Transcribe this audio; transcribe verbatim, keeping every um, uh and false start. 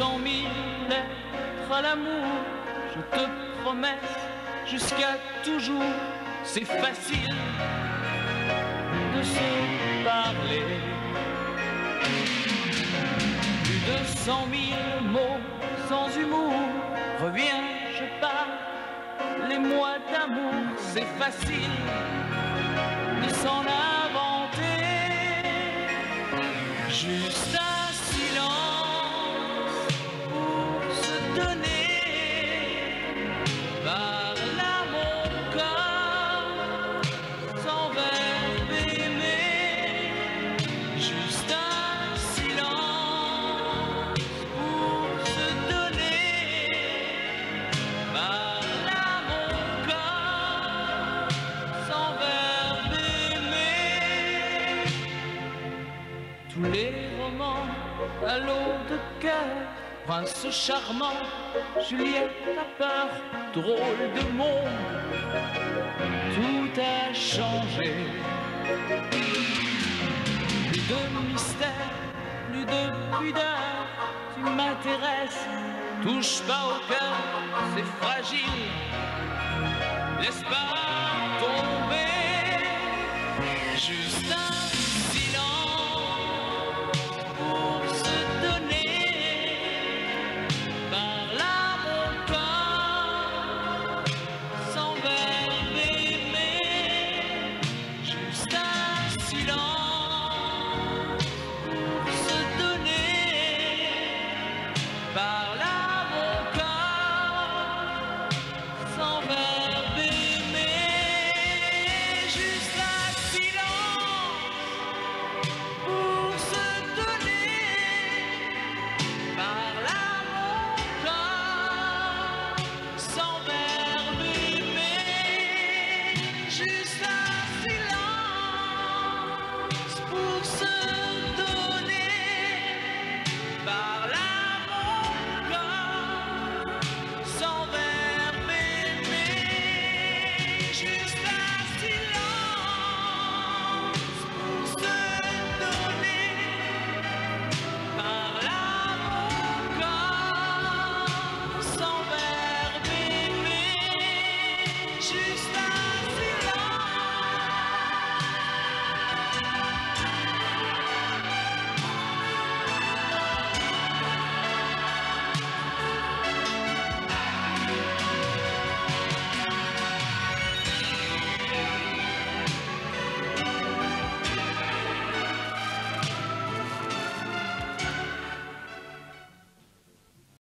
cent mille lettres à l'amour, je te promets, jusqu'à toujours, c'est facile de se parler. Plus de cent mille mots sans humour, reviens, je pars, les mois d'amour, c'est facile de s'en inventer. Juste un silence pour se donner, par là mon corps, sans verbe aimer. Juste un silence pour se donner, par là mon corps, sans verbe aimer. Tous les romans à l'eau de cœur, prince charmant, Juliette a peur, drôle de monde, tout a changé. Plus de mystère, plus de pudeur, tu m'intéresses, touche pas au cœur, c'est fragile, laisse pas tomber. Juste un silence pour se donner, par là mon corps, sans verbe aimer. Juste un silence pour se donner, par